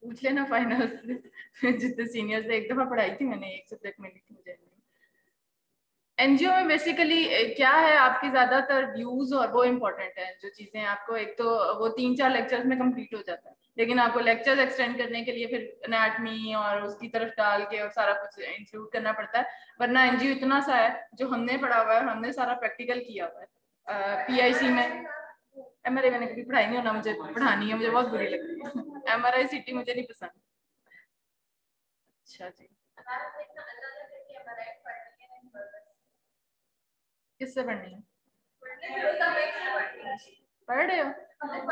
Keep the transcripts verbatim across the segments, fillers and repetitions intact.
पूछ लेना फाइनल जितने सीनियर से, एक दफा पढ़ाई थी मैंने, एक सब्जेक्ट में ली थी मुझे। एनजीओ में बेसिकली क्या है, आपकी ज्यादातर व्यूज और वो इम्पोर्टेंट है जो चीजें आपको, एक तो वो तीन चार लेक्चर्स में कंप्लीट हो जाता है, लेकिन आपको लेक्चर्स एक्सटेंड करने के लिए फिर एनाटमी और उसकी तरफ डाल के और सारा कुछ इंक्लूड करना पड़ता है। वरना एनजीओ इतना सा है जो हमने पढ़ा हुआ है, हमने सारा प्रैक्टिकल किया हुआ है। पीआईसी में एमआरआई मैंने कभी पढ़ाई नहीं होना, मुझे पढ़ानी है, मुझे बहुत बुरी लगती है एमआरआई सीटी मुझे नहीं पसंद। अच्छा जी, किससे पढ़नी है? पढ़ रहे हो?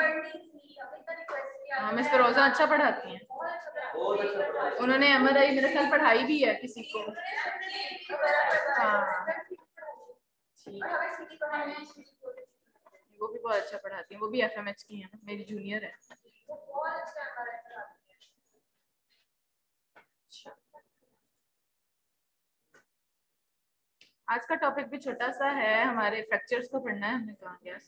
हाँ मिस फिरोजा अच्छा पढ़ाती हैं, उन्होंने एमआरआई मेरे साथ पढ़ाई भी है किसी को। हाँ वो भी बहुत अच्छा पढ़ाती हैं, वो भी एफएमएच की है ना, मेरी जूनियर है। अच्छा, आज का टॉपिक भी छोटा सा है, हमारे फ्रैक्चर्स को पढ़ना है। हमने कहा गया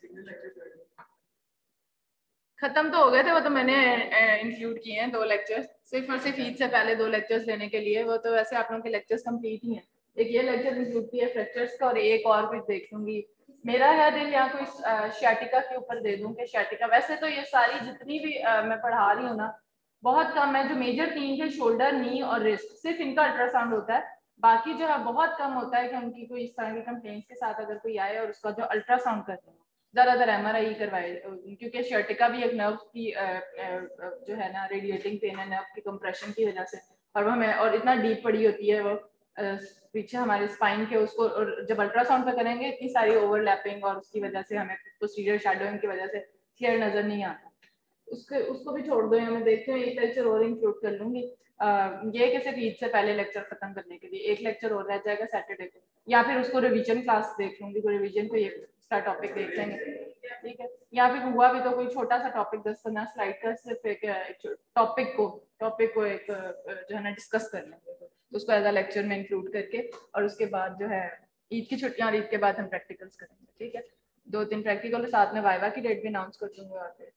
खत्म तो हो गए थे, वो तो मैंने इंक्लूड किए हैं दो लेक्चर्स, सिर्फ और सिर्फ ईद से पहले दो लेक्चर्स लेने के लिए। वो तो वैसे आप लोगों के लेक्चर्स कंप्लीट ही हैं, एक ये लेक्चर इंक्लूड किया फ्रैक्चर्स का, और एक और कुछ देख लूंगी। मेरा है दिल या कोई शैटिका के ऊपर दे दूं कि शैटिका, वैसे तो ये सारी जितनी भी आ, मैं पढ़ा रही हूँ ना, बहुत कम है जो मेजर तीन थे, शोल्डर, नी और रिस्ट, सिर्फ इनका अल्ट्रासाउंड होता है। बाकी जो है बहुत कम होता है कि उनकी कोई इस तरह की कंप्लेंट्स के साथ अगर कोई आए और उसका जो अल्ट्रासाउंड करते हैं, ज्यादातर एमआरआई करवाए, क्योंकि शर्टिका भी एक नर्व की आ, आ, जो है ना रेडिएटिंग पेन है नर्व की कंप्रेशन की वजह से, और वो हमें और इतना डीप पड़ी होती है वो आ, पीछे हमारे स्पाइन के, उसको और जब अल्ट्रासाउंड पे करेंगे इतनी सारी ओवरलैपिंग और उसकी वजह से हमें पोस्टीरियर शैडोइंग की वजह से क्लियर नजर नहीं आता। उसके उसको भी छोड़ दो, या मैं देखती हूँ एक लेक्चर और इंक्लूड कर लूंगी। Uh, ये कि सिर्फ ईद से पहले लेक्चर खत्म करने के लिए एक लेक्चर और रह जाएगा सैटरडे को, या फिर उसको रिवीजन क्लास देख लूंगी, कोई रिवीजन को ये टॉपिक देख लेंगे, ठीक है। या फिर हुआ भी तो कोई छोटा सा टॉपिक दस पंद्रह स्लाइड का, सिर्फ एक टॉपिक को टॉपिक को एक जो है ना डिस्कस कर लेंगे, तो उसको एज अ लेक्चर में इंक्लूड करके, और उसके बाद जो है ईद की छुट्टियां और ईद के बाद हम प्रैक्टिकल्स करेंगे, ठीक है। दो तीन प्रैक्टिकल साथ में वाइवा की डेट भी अनाउंस कर दूंगी। और फिर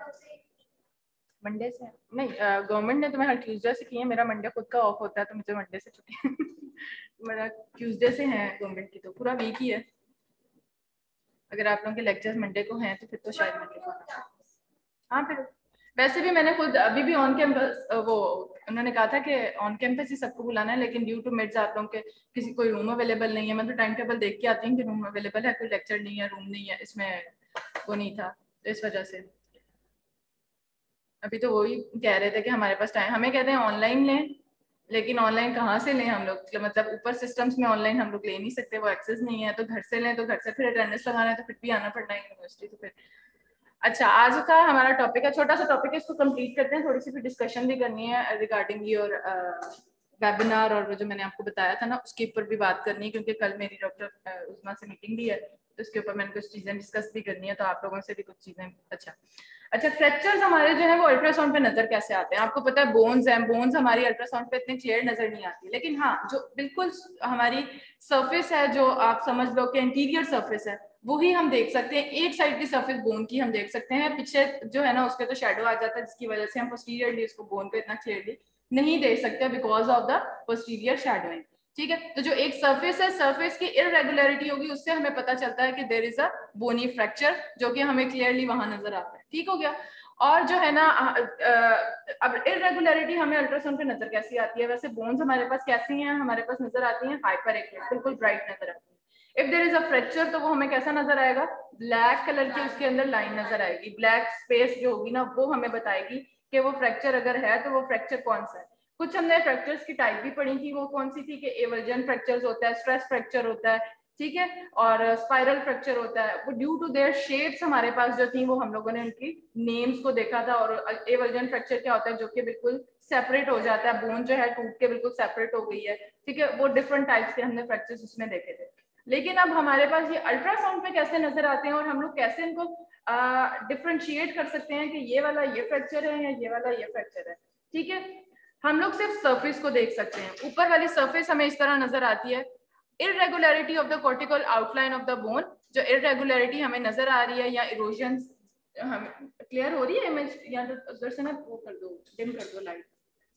मंडे से नहीं, गवर्नमेंट ने तो मैं हर ट्यूसडे से की है, मेरा मंडे खुद का ऑफ होता है तो मुझे मंडे से छुट्टी है मेरा ट्यूसडे से है गवर्नमेंट की, तो पूरा वीक ही है। अगर आप लोगों के लेक्चर्स मंडे को हैं तो फिर तो शायद मंडे को। हाँ फिर वैसे भी मैंने खुद अभी भी ऑन कैंपस, वो उन्होंने कहा था कि ऑन कैंपस ही सबको बुलाना है, लेकिन ड्यू टू मिड्स आप लोगों के किसी कोई रूम अवेलेबल नहीं है। मैं तो टाइम टेबल देख के आती हूँ कि रूम अवेलेबल है, कोई लेक्चर नहीं है, रूम नहीं है, इसमें वो नहीं था, तो इस वजह से अभी तो वही कह रहे थे कि हमारे पास टाइम, हमें कहते हैं ऑनलाइन लें, लेकिन ऑनलाइन कहाँ से लें हम लोग, मतलब ऊपर सिस्टम्स में ऑनलाइन हम लोग ले नहीं सकते, वो एक्सेस नहीं है, तो घर से लें, तो घर से फिर अटेंडेंस लगाना है तो फिर भी आना पड़ना है यूनिवर्सिटी, तो फिर। अच्छा, आज का हमारा टॉपिक है, छोटा सा टॉपिक है, इसको कंप्लीट करते हैं, थोड़ी सी फिर डिस्कशन भी करनी है रिगार्डिंग योर वेबिनार, और जो मैंने आपको बताया था ना उसके ऊपर भी बात करनी है, क्योंकि कल मेरी डॉक्टर उस्मा से मीटिंग भी है, तो उसके ऊपर मैंने कुछ चीजें डिस्कस भी करनी है, तो आप लोगों से भी कुछ चीजें। अच्छा अच्छा फ्रैक्चर्स हमारे जो है वो अल्ट्रासाउंड पे नजर कैसे आते हैं? आपको पता है बोन्स हैं, बोन्स हमारी अल्ट्रासाउंड पे इतने क्लियर नजर नहीं आती, लेकिन हाँ जो बिल्कुल हमारी सरफेस है, जो आप समझ लो कि इंटीरियर सरफेस है, वही हम देख सकते हैं। एक साइड की सरफेस बोन की हम देख सकते हैं, पीछे जो है ना उसके तो शेडो आ जाता है, जिसकी वजह से हम पोस्टीरियरली उसको बोन पे इतना क्लियरली नहीं देख सकते because of the posterior shadowing, ठीक है। तो जो एक सरफेस है, सरफेस की इरेगुलरिटी होगी, उससे हमें पता चलता है कि there is a bony fracture, जो कि हमें क्लियरली वहां नजर आता है, ठीक हो गया। और जो है ना अब इरेगुलरिटी हमें अल्ट्रासाउंड पे नजर कैसी आती है? वैसे बोन्स हमारे पास कैसी हैं? हमारे पास नजर आती हैं हाइपर एक्यूट, बिल्कुल ब्राइट नजर आती है। If there is a fracture तो वो हमें कैसा नजर आएगा? ब्लैक कलर की उसके अंदर लाइन नजर आएगी, ब्लैक स्पेस जो होगी ना वो हमें बताएगी कि वो फ्रैक्चर अगर है तो वो फ्रैक्चर कौन सा है। कुछ हमने फ्रैक्चर्स की टाइप भी पढ़ी थी, वो कौन सी थी कि एवर्जन फ्रैक्चर्स होता है, स्ट्रेस फ्रैक्चर होता है, ठीक है, और स्पाइरल फ्रैक्चर होता है। वो ड्यू टू देयर शेप्स हमारे पास जो थी वो हम लोगों ने उनकी नेम्स को देखा था। और एवर्जन फ्रैक्चर क्या होता है? जो कि बिल्कुल सेपरेट हो जाता है, बोन जो है टूट के बिल्कुल सेपरेट हो गई है, ठीक है। वो डिफरेंट टाइप्स के हमने फ्रैक्चर्स उसमें देखे थे। लेकिन अब हमारे पास ये अल्ट्रासाउंड पे कैसे नजर आते हैं, और हम लोग कैसे इनको डिफ्रेंशिएट कर सकते हैं कि ये वाला ये फ्रैक्चर है या ये वाला ये फ्रैक्चर है, ठीक है। हम लोग सिर्फ सरफेस को देख सकते हैं, ऊपर वाली सरफेस हमें इस तरह नजर आती है। Irregularity of the cortical outline of the bone, जो इरेगुलरिटी हमें नजर आ रही है या इरोजन हम क्लियर हो रही है इमेज, या तो उधर से ना वो कर दो, डिम कर दो लाइट।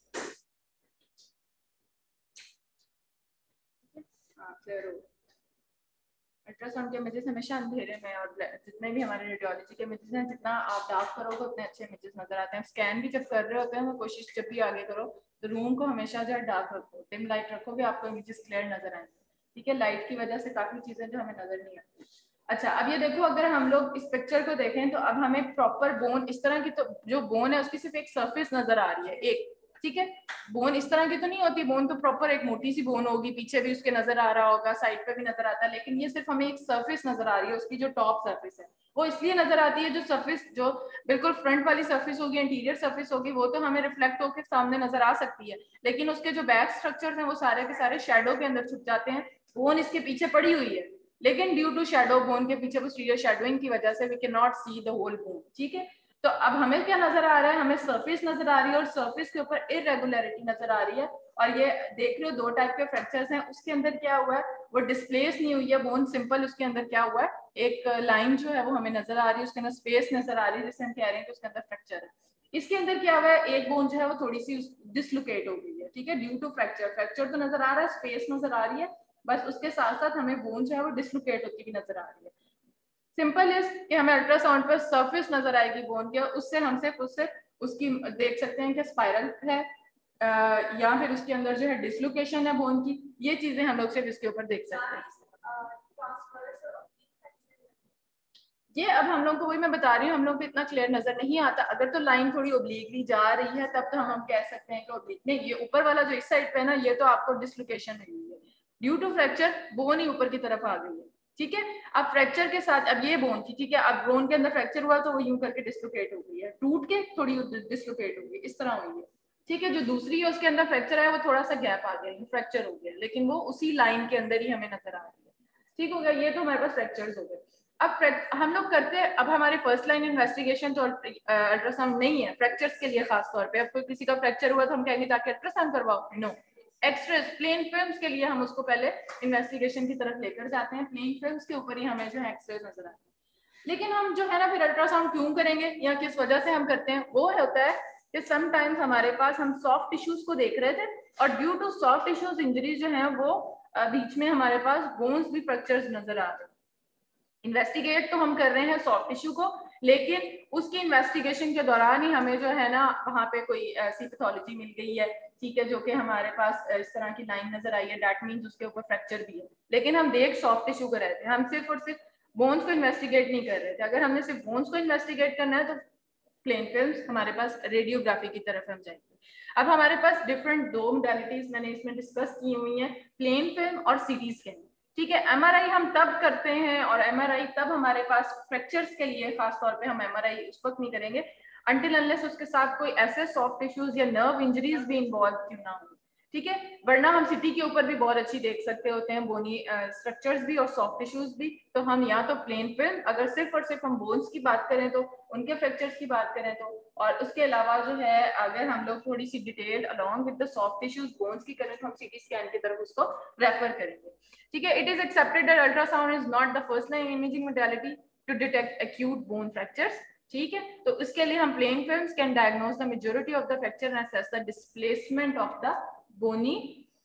हाँ क्लियर हो। अल्ट्रासाउंड के इमेजेस हमेशा अंधेरे में, और जितने भी हमारे रेडियोलॉजी के इमेजेस हैं, जितना आप डार्क करोगे उतने अच्छे इमेजेस नजर आते हैं। स्कैन भी जब कर रहे होते हैं तो कोशिश जब भी आगे करो तो रूम को हमेशा जो है डार्क रखो, डिम लाइट रखोगे, आपको इमेजेस क्लियर नजर आएंगे। ठीक है, लाइट की वजह से काफी चीजें जो हमें नजर नहीं आती। अच्छा, अब ये देखो, अगर हम लोग इस पिक्चर को देखें तो अब हमें प्रॉपर बोन इस तरह की, तो जो बोन है उसकी सिर्फ एक सरफेस नजर आ रही है एक, ठीक है। बोन इस तरह की तो नहीं होती, बोन तो प्रॉपर एक मोटी सी बोन होगी, पीछे भी उसके नजर आ रहा होगा, साइड पे भी नजर आता है, लेकिन ये सिर्फ हमें एक सरफेस नजर आ रही है, उसकी जो टॉप सरफेस है वो इसलिए नजर आती है, जो सरफेस जो बिल्कुल फ्रंट वाली सरफेस होगी, इंटीरियर सरफेस होगी, वो तो हमें रिफ्लेक्ट होकर सामने नजर आ सकती है, लेकिन उसके जो बैक स्ट्रक्चर हैं वो सारे के सारे शेडो के अंदर छुप जाते हैं। बोन इसके पीछे पड़ी हुई है, लेकिन ड्यू टू शेडो, बोन के पीछे पोस्टीरियर शेडोइंग की वजह से we can not see the whole bone. ठीक है, तो अब हमें क्या नजर आ रहा है, हमें सरफेस नजर आ रही है, और सरफेस के ऊपर इरेगुलरिटी नजर आ रही है, और ये देख रहे हो दो टाइप के फ्रैक्चर्स हैं, उसके अंदर क्या हुआ है, वो डिस्प्लेस नहीं हुई है बोन, सिंपल उसके अंदर क्या हुआ है, एक लाइन जो है वो हमें नजर आ रही है, उसके अंदर स्पेस नजर आ रही है, जिससे हम कह रहे हैं कि उसके अंदर फ्रैक्चर है। इसके अंदर क्या हुआ है, एक बोन जो है वो थोड़ी सी डिसलोकेट हो गई है, ठीक है, ड्यू टू फ्रैक्चर। फ्रैक्चर तो नजर आ रहा है, स्पेस नजर आ रही है, बस उसके साथ साथ हमें बोन जो है वो डिसलोकेट होती हुई नजर आ रही है। सिंपल इज कि हमें अल्ट्रासाउंड पर सरफेस नजर आएगी बोन के, उससे हम सिर्फ उससे उसकी देख सकते हैं कि स्पाइरल है आ, या फिर उसके अंदर जो है डिसलोकेशन है बोन की, ये चीजें हम लोग सिर्फ इसके ऊपर देख सकते हैं। ये अब हम लोग को, वही मैं बता रही हूँ, हम लोग को इतना क्लियर नजर नहीं आता। अगर तो लाइन थोड़ी ओब्लिकली जा रही है तब तो हम हम कह सकते हैं कि ओब्लिक नहीं, ये ऊपर वाला जो इस साइड पे है ना, ये तो आपको डिसलोकेशन हुई है ड्यू टू फ्रैक्चर, बोन ही ऊपर की तरफ आ गई है। ठीक है, अब फ्रैक्चर के साथ, अब ये बोन थी, ठीक है, अब बोन के अंदर फ्रैक्चर हुआ तो वो यूं करके डिसलोकेट हो गई है, टूट के थोड़ी डिसलोकेट हो गई, इस तरह हुई है। ठीक है, जो दूसरी है उसके अंदर फ्रैक्चर है, वो थोड़ा सा गैप आ गया, फ्रैक्चर हो गया, लेकिन वो उसी लाइन के अंदर ही हमें नजर आ रही है। ठीक हो गया, ये तो हमारे पास फ्रैक्चर्स हो गए। अब हम लोग करते हैं, अब हमारे फर्स्ट लाइन इन्वेस्टिगेशन तो अल्ट्रासाउंड नहीं है फ्रैक्चर्स के लिए खास तौर पे। अब कोई किसी का फ्रैक्चर हुआ तो हम कहेंगे जाके अल्ट्रासाउंड करवाओ, नो। एक्सरेज, प्लेन फिल्म्स के लिए हम उसको पहले इन्वेस्टिगेशन की तरफ लेकर जाते हैं, प्लेन फिल्म्स के ऊपर ही हमें जो है एक्सरेज नजर आते हैं। लेकिन हम जो है ना फिर अल्ट्रासाउंड क्यों करेंगे या किस वजह से हम करते हैं, वो होता है कि समटाइम्स हमारे पास, हम सॉफ्ट टिश्यूज को देख रहे थे, और due to soft tissues injury जो है वो बीच में हमारे पास बोन्स भी फ्रैक्चर्स नजर आ रहे हैं। इन्वेस्टिगेट तो हम कर रहे हैं सॉफ्ट टिश्यू को, लेकिन उसकी इन्वेस्टिगेशन के दौरान ही हमें जो है ना वहाँ पे कोई ऐसी पैथोलॉजी मिल गई है, ठीक है, जो कि हमारे पास इस तरह की लाइन नजर आई है, दैट मींस उसके ऊपर फ्रैक्चर भी है, लेकिन हम देख सॉफ्ट टिश्यू को रहे थे, हम सिर्फ और सिर्फ बोन्स को इन्वेस्टिगेट नहीं कर रहे थे। अगर हमने सिर्फ बोन्स को इन्वेस्टिगेट करना है तो प्लेन फिल्म्स हमारे पास रेडियोग्राफी की तरफ हम जाएंगे। अब हमारे पास डिफरेंट दो मोडेलिटीज मैंने इसमें डिस्कस की हुई हैं, प्लेन फिल्म और सीटी स्कैन। ठीक है, एमआरआई हम तब करते हैं, और एमआरआई तब हमारे पास फ्रैक्चर्स के लिए खास तौर पे हम एमआरआई उस वक्त नहीं करेंगे अंटिल अनलेस उसके साथ कोई ऐसे सॉफ्ट टिश्यूज या नर्व इंजरीज भी इन्वॉल्व क्यों ना हो। ठीक है, वरना हम सिटी के ऊपर भी बहुत अच्छी देख सकते होते हैं बोनी स्ट्रक्चर्स भी और सॉफ्ट टिश्यूज भी। तो हम या तो प्लेन फिल्म, अगर सिर्फ और सिर्फ हम बोन्स की बात करें तो उनके फ्रैक्चर्स की बात करें तो, और उसके अलावा जो है अगर हम लोग थोड़ी सी detail along with the soft tissues bones की करें तो हम सीटी स्कैन की तरफ उसको रेफर करेंगे। ठीक है, it is accepted that ultrasound is not the first line imaging modality to detect acute bone fractures. ठीक है, तो इसके लिए हम plain films can diagnose the majority of the fracture and assess the displacement of the bony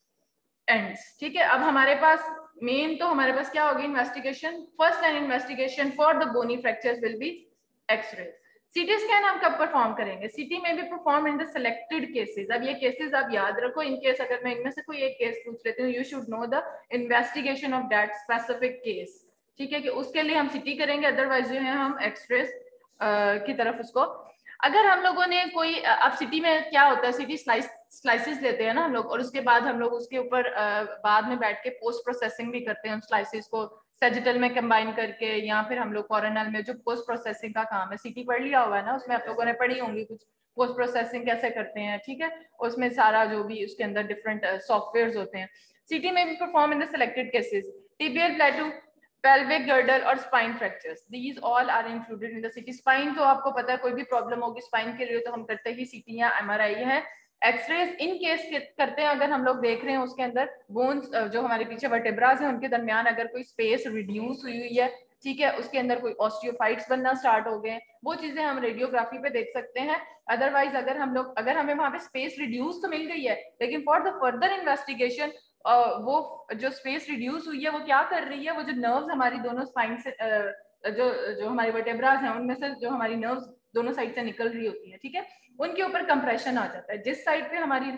ends. ठीक है, अब हमारे पास मेन तो हमारे पास क्या होगी investigation, first line investigation for the bony fractures will be x-ray. CT scan हम कब परफॉर्म करेंगे, सीटी में भी perform in the selected cases. अब ये केसेस आप याद रखो, इन केस अगर मैं इनमें से कोई एक केस पूछ लेती हूँ, you should know the investigation of that specific case. ठीक है, कि उसके लिए हम सीटी करेंगे, अदरवाइज जो है हम एक्सरे की तरफ उसको। अगर हम लोगों ने कोई, अब सिटी में क्या होता है, सिटी स्लाइस स्लाइसेस लेते हैं ना हम लोग, और उसके बाद हम लोग उसके ऊपर बाद में बैठ के पोस्ट प्रोसेसिंग भी करते हैं स्लाइसेस को सेजिटल में कंबाइन करके, या फिर हम लोग कॉर्नल में जो पोस्ट प्रोसेसिंग का काम है, सिटी पढ़ लिया हुआ है ना, उसमें आप लोगों ने पढ़ी होंगी कुछ पोस्ट प्रोसेसिंग कैसे करते हैं। ठीक है, उसमें सारा जो भी उसके अंदर डिफरेंट सॉफ्टवेयर होते हैं। सिटी में भी perform in the selected cases, tibial plateau, pelvic girdle और spine fractures, these all are included in the C T। spine तो आपको पता है कोई भी प्रॉब्लम होगी spine के लिए तो हम करते ही C T या M R I है। एक्सरेज इन केस करते हैं अगर हम लोग देख रहे हैं उसके अंदर बोन्स जो हमारे पीछे वर्टेब्रास हैं उनके दरमियान अगर कोई स्पेस रिड्यूस हुई हुई है, ठीक है, उसके अंदर कोई ऑस्टियोफाइट्स बनना स्टार्ट हो गए, वो चीजें हम रेडियोग्राफी पे देख सकते हैं। अदरवाइज अगर हम लोग अगर हमें वहां पे स्पेस रिड्यूस तो मिल गई है, लेकिन फॉर द फर्दर इन्वेस्टिगेशन वो जो स्पेस रिड्यूस हुई है वो क्या कर रही है, वो जो नर्व्स हमारी दोनों स्पाइन से जो जो हमारी वर्टेब्रास हैं उनमें से जो हमारी नर्व्स दोनों साइड से निकल रही होती है, ठीक है, उनके ऊपर कंप्रेशन आ जाता है। जिस साइड पे हमारी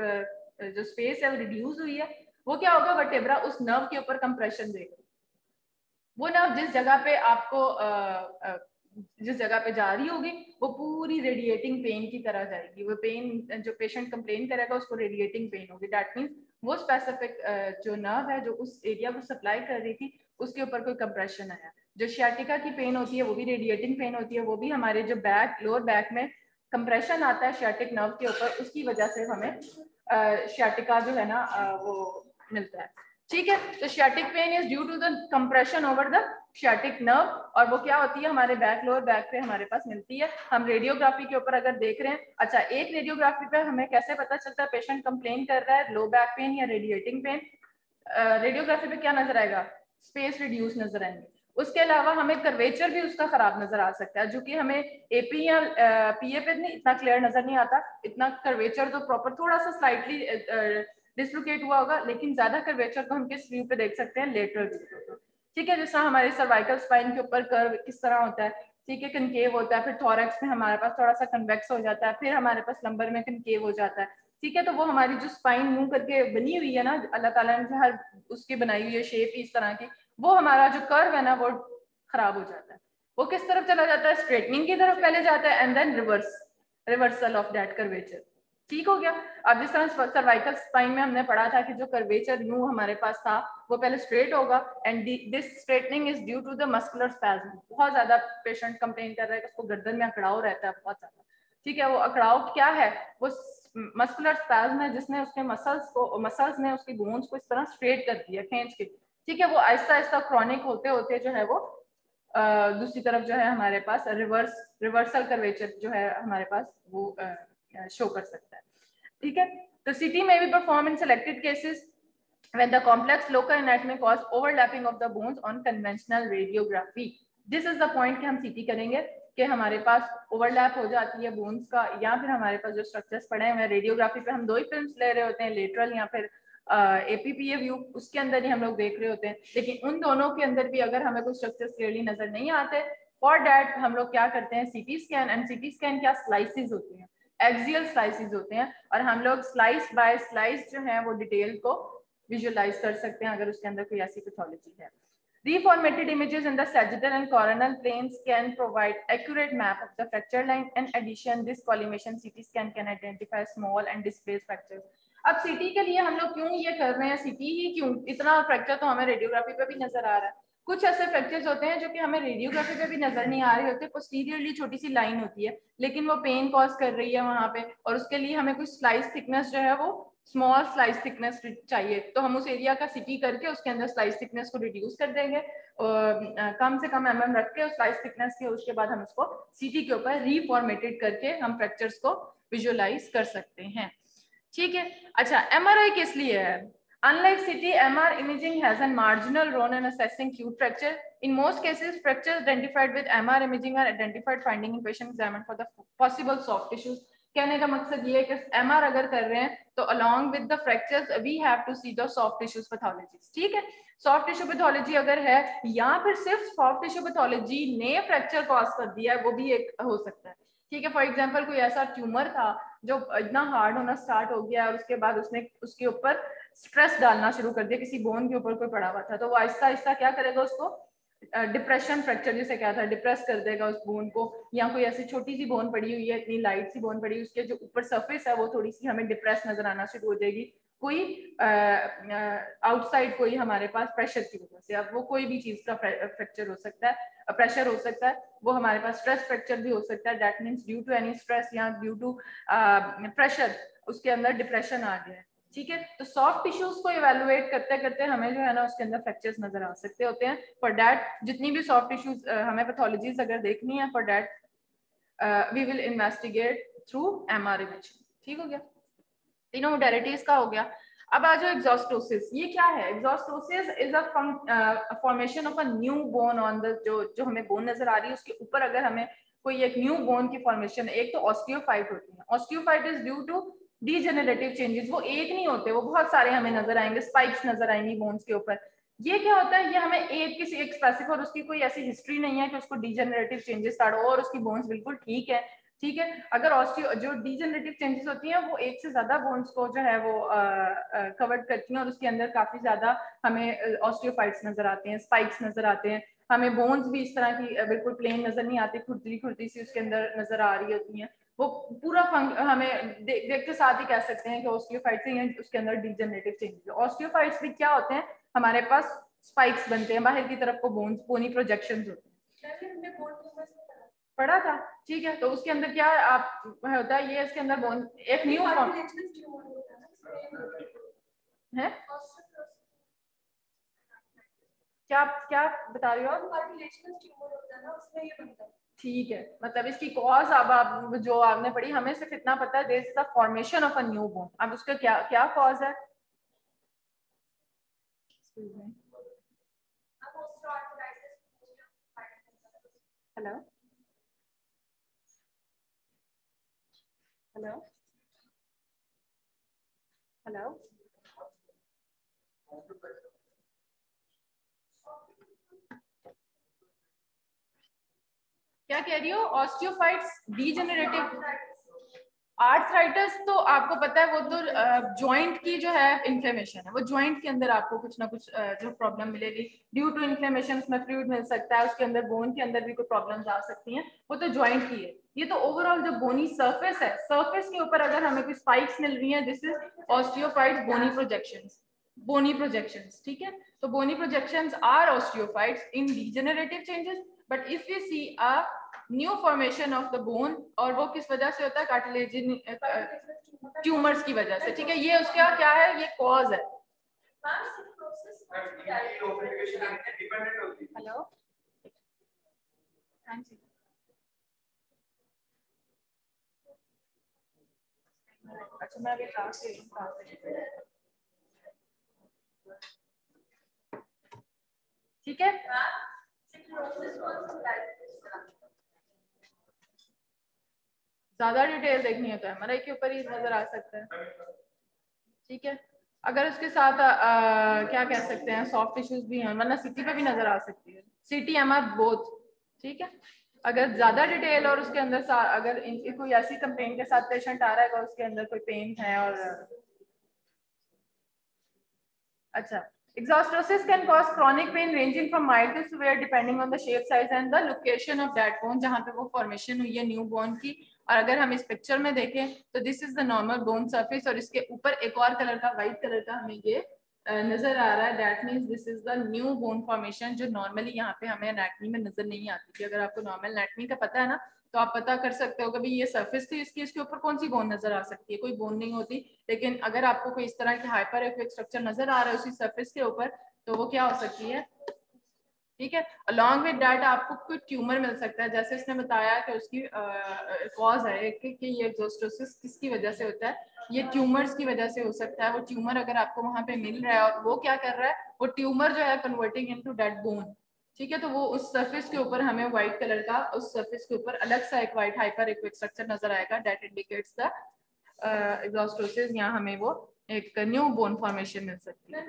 जो स्पेस है वो रिड्यूस हुई है, वो क्या होगा, वर्टेब्रा उस नर्व के ऊपर कंप्रेशन देगा। वो नर्व जिस जगह पे आपको आ, आ, जिस जगह पे जा रही होगी वो पूरी रेडिएटिंग पेन की तरह जाएगी। वो पेन जो पेशेंट कंप्लेन करेगा उसको रेडिएटिंग पेन होगी। दैट मीन्स वो स्पेसिफिक जो नर्व है जो उस एरिया को सप्लाई कर रही थी उसके ऊपर कोई कंप्रेशन आया। जो शियाटिका की पेन होती है वो भी रेडिएटिंग पेन होती है, वो भी हमारे जो बैक लोअर बैक में कंप्रेशन आता है शियाटिक नर्व के ऊपर, उसकी वजह से हमें शियाटिका जो है ना वो मिलता है। ठीक है, तो sciatic pain is due to the compression over the sciatic nerve, और वो क्या होती है हमारे बैक लोअर बैक पे हमारे पास मिलती है। हम रेडियोग्राफी के ऊपर अगर देख रहे हैं, अच्छा एक रेडियोग्राफी पे हमें कैसे पता चलता है पेशेंट कंप्लेन कर रहा है लो बैक पेन या रेडिएटिंग पेन? रेडियोग्राफी पे क्या नजर आएगा, स्पेस रिड्यूस नजर आएंगे। उसके अलावा हमें कर्वेचर भी उसका खराब नजर आ सकता है, जो कि हमें एपी या पीए पे नहीं इतना क्लियर नजर नहीं आता। इतना कर्वेचर तो प्रॉपर थोड़ा सा स्लाइटली डिसलोकेट हुआ होगा, लेकिन ज्यादा कर्वेचर को हम किस व्यू पे देख सकते हैं, लेटरल व्यू पे। ठीक है, जैसा हमारे सर्वाइकल स्पाइन के ऊपर कर्व किस तरह होता है, ठीक है, कनकेव होता है, फिर थोरैक्स में हमारे पास थोड़ा सा कन्वेक्स हो जाता है, फिर हमारे पास लंबर में कनकेव हो जाता है। ठीक है, तो वो हमारी जो स्पाइन मुंह करके बनी हुई है ना, अल्लाह ताला ने हर उसकी बनाई हुई है शेप इस तरह की, वो हमारा जो कर्व है ना वो खराब हो जाता है। वो किस तरफ चला जाता है, स्ट्रेटनिंग की तरफ पहले जाता है and then reverse reversal of that curvature. ठीक हो गया। अब जिस तरह सर्वाइकल स्पाइन में हमने पढ़ा था कि जो कर्वेचर न्यू हमारे पास था वो पहले स्ट्रेट होगा and this straightening is due to the muscular spasm. बहुत ज्यादा पेशेंट कंप्लेन कर रहा है कि उसको गर्दन में अकड़ाव रहता है बहुत ज्यादा। ठीक है, वो अकड़ाव क्या है, वो मस्कुलर स्पैज्म है जिसने उसके मसल्स को मसल्स ने उसकी बोन्स को इस तरह स्ट्रेट कर दिया खींच के। ठीक है, वो आहिस्ता आहिस्ता क्रॉनिक होते होते जो है वो आ, दूसरी तरफ जो है हमारे पास रिवर्स रिवर्सल कर्वेचर जो है हमारे पास वो शो कर सकता है। ठीक है, तो सीटी में भी perform in selected cases when the complex local anatomy cause overlapping of the bones on conventional radiography. This is the point कि हम सीटी करेंगे कि हमारे पास ओवरलैप हो जाती है बोन्स का, या फिर हमारे पास जो स्ट्रक्चर्स पड़े हैं रेडियोग्राफी पे हम दो ही फिल्म्स ले रहे होते हैं, लेटरल या फिर एपीपीए व्यू, उसके अंदर ही हम लोग देख रहे होते हैं, लेकिन उन दोनों के अंदर भी अगर हमें कुछ स्ट्रक्चर्स क्लियरली नजर नहीं आते, फॉर दैट हम लोग क्या करते हैं, CT scan. And CT scan क्या, स्लाइसिस होती हैं, एक्सियल स्लाइसिस होते हैं, और हम लोग स्लाइस बाय स्लाइस जो है वो डिटेल को विजुअलाइज कर सकते हैं अगर उसके अंदर कोई ऐसी पैथोलॉजी है। Reformatted images in the sagittal and coronal planes can provide accurate map of the fracture line. In addition, this collimation C T scan can identify small and displaced fractures. अब सीटी के लिए हम लोग क्यों ये कर रहे हैं, सीटी ही क्यों, इतना फ्रैक्चर तो हमें रेडियोग्राफी पे भी नजर आ रहा है। कुछ ऐसे फ्रैक्चर्स होते हैं जो कि हमें रेडियोग्राफी पे भी नजर नहीं आ रहे होते, पोस्टीरियरली छोटी सी लाइन होती है लेकिन वो पेन कॉज कर रही है वहां पे, और उसके लिए हमें कुछ स्लाइस थिकनेस जो है वो स्मॉल स्लाइस थिकनेस चाहिए, तो हम उस एरिया का सीटी करके उसके अंदर स्लाइस थिकनेस को रिड्यूस कर देंगे और कम से कम एमएम रख के उस स्लाइस थिकनेस के, उसके बाद हम उसको सीटी के ऊपर रीफॉर्मेटेड करके हम फ्रैक्चर्स को विजुअलाइज कर सकते हैं। ठीक है, अच्छा एमआरआई किस लिए है? Unlike C T, M R imaging has a marginal role in assessing acute fracture. In most cases, fractures identified with M R imaging are identified finding in patient examined for the possible soft tissues. कहने का मकसद ये है कि M R अगर कर रहे हैं तो along with the fractures we have to see the soft tissues pathologies. ठीक है, soft tissue pathology अगर है या फिर सिर्फ soft tissue pathology ने fracture cause कर दिया है, वो भी एक हो सकता है। ठीक है, फॉर एग्जाम्पल कोई ऐसा ट्यूमर था जो इतना हार्ड होना स्टार्ट हो गया और उसके बाद उसने उसके ऊपर स्ट्रेस डालना शुरू कर दिया, किसी बोन के ऊपर कोई पड़ा हुआ था, तो वो आहिस्ता आहिस्ता क्या करेगा, उसको डिप्रेशन फ्रैक्चर जिसे क्या था, डिप्रेस कर देगा उस बोन को। या कोई ऐसी छोटी सी बोन पड़ी हुई है, इतनी लाइट सी बोन पड़ी, उसके जो ऊपर सरफेस है वो थोड़ी सी हमें डिप्रेस नजर आना शुरू हो जाएगी, कोई आउटसाइड कोई हमारे पास प्रेशर की वजह से। अब वो कोई भी चीज का फ्रैक्चर हो सकता है, प्रेशर हो सकता है, वो हमारे पास स्ट्रेस फ्रैक्चर भी हो सकता है, that means due to any stress या ड्यू टू प्रेशर उसके अंदर डिप्रेशन आ गया है। ठीक है, तो सॉफ्ट टिश्यूज को इवेलुएट करते करते हमें जो है ना उसके अंदर फ्रैक्चर्स नजर आ सकते होते हैं। फॉर दैट जितनी भी सॉफ्ट टिश्यूज हमें पैथोलॉजीज अगर देखनी है, for that we will investigate through MR imaging. ठीक हो गया, तीनों मोडेलिटीज का हो गया। अब आ जाओ एग्जॉस्टोसिस। ये क्या है? Exostosis is a formation of a new bone on the, जो जो हमें बोन नजर आ रही है उसके ऊपर अगर हमें कोई एक न्यू बोन की फॉर्मेशन, एक तो ऑस्टियोफाइट होती है। Osteophyte is due to degenerative changes. वो एक नहीं होते, वो बहुत सारे हमें नजर आएंगे, स्पाइक्स नजर आएंगी बोन्स के ऊपर। ये क्या होता है? ये हमें एक किसी एक स्पेसिफिक, और उसकी कोई ऐसी हिस्ट्री नहीं है कि उसको डीजेनरेटिव चेंजेस स्टार्ट हो और उसकी बोन्स बिल्कुल ठीक है। ठीक है, अगर ऑस्टियो जो डीजेनरेटिव चेंजेस होती हैं वो एक से ज्यादा बोन्स को जो है वो कवर करती हैं और उसके अंदर काफी ज्यादा हमें ऑस्टियोफाइट्स नजर आते हैं, स्पाइक्स नजर आते हैं। हमें बोन्स भी इस तरह की बिल्कुल प्लेन नजर नहीं आती, खुरदरी खुरदरी सी उसके अंदर नजर आ रही होती हैं। वो पूरा फंक हमें दे, देख के साथ ही कह सकते हैं कि ऑस्टियोफाइट्स हैं, उसके अंदर डीजेनरेटिव चेंजेस। ऑस्टियोफाइट्स भी क्या होते हैं? हमारे पास स्पाइक्स बनते हैं, बाहर की तरफ को बोन्स, बोनी प्रोजेक्शंस होते हैं। पढ़ा था, ठीक है। तो उसके अंदर क्या आप होता है? ये इसके अंदर बोन एक न्यू फॉर्म है। क्या क्या बता रही हो आप? ठीक है, मतलब इसकी कॉज अब आप जो आपने पढ़ी, हमें सिर्फ इतना पता है, this is the formation of a new bone. अब उसका क्या क्या कॉज है? हेलो हेलो हेलो क्या कह रही हो? ऑस्टियोफाइट्स डीजेनरेटिव आर्थराइटिस तो आपको पता है वो तो जॉइंट की जो है इन्फ्लेमेशन है, वो जॉइंट के अंदर आपको कुछ ना कुछ जो प्रॉब्लम मिलेगी ड्यू टू इन्फ्लेमेशन। उसमें फ्लूइड मिल सकता है, उसके अंदर बोन के अंदर भी कोई प्रॉब्लम्स आ सकती हैं, वो तो जॉइंट की है। ये तो ओवरऑल जो बोनी सरफेस है, सरफेस के ऊपर अगर हमें कोई स्पाइक्स मिल रही हैं, this is osteophytes bony projections, bony projections. ठीक है, तो bony projections are osteophytes in degenerative changes. But if we see a new formation of the bone, और वो किस वजह से होता है? कार्टिलेजिन ट्यूमर्स की वजह से। ठीक है, ये उसका क्या है? ये कॉज है। हेलो, हाँ जी, अच्छा मैं अभी क्लास से ठीक है। ज्यादा डिटेल देखनी है तो एमआरआई के ऊपर ही नजर आ सकता है। ठीक है, अगर उसके साथ आ, आ, क्या कह सकते हैं, सॉफ्ट टिश्यूज भी हैं, वरना सीटी पे भी नजर आ सकती है, सीटी एमआर बोथ। ठीक है, अगर ज्यादा डिटेल और उसके अंदर अगर इन, कोई ऐसी कंप्लेन के साथ पेशेंट आ रहा है उसके अंदर कोई पेन है और अच्छा, exostosis can cause chronic pain ranging from mild to severe depending on the shape, size and the location of that bone, जहाँ पे वो फॉर्मेशन हुई है न्यू बोन की। और अगर हम इस पिक्चर में देखें तो this is the normal bone surface, और इसके ऊपर एक और कलर का, व्हाइट कलर का हमें ये नजर आ रहा है। That means this is the new bone formation, जो नॉर्मली यहाँ पे हमें एनाटमी में नजर नहीं आती थी। अगर आपको नॉर्मल एनाटमी का पता है ना, तो आप पता कर सकते हो कभी ये सरफेस थी इसकी, इसके ऊपर कौन सी बोन नजर आ सकती है? कोई बोन नहीं होती। लेकिन अगर आपको कोई इस तरह की हाइपर एक्विक स्ट्रक्चर नजर आ रहा है उसी सरफेस के ऊपर, तो वो क्या हो सकती है? ठीक है, अलॉन्ग विद डैट आपको कोई ट्यूमर मिल सकता है, जैसे इसने बताया कि उसकी कॉज है कि, कि ये एक्सोस्टोसिस किसकी वजह से होता है? ये ट्यूमर्स की वजह से हो सकता है। वो ट्यूमर अगर आपको वहां पे मिल रहा है और वो क्या कर रहा है, वो ट्यूमर जो है कन्वर्टिंग इनटू डेड बोन। ठीक है, तो वो उस सरफेस के ऊपर हमें व्हाइट कलर का, उस सरफेस के ऊपर अलग सा एक व्हाइट हाइपर एक्विक स्ट्रक्चर नजर आएगा। That indicates the exostosis. यहाँ हमें वो एक न्यू बोन फॉर्मेशन मिल सकती है।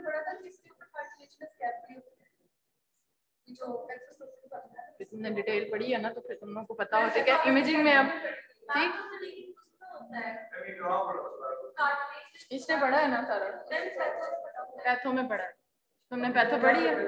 तुमने डिटेल पढ़ी है ना, तो फिर तुम लोगों को पता होता है क्या इमेजिंग में। अब ठीक, इसने पढ़ा है ना सारा, पैथो में पढ़ा है। तुमने पैथो पढ़ी है?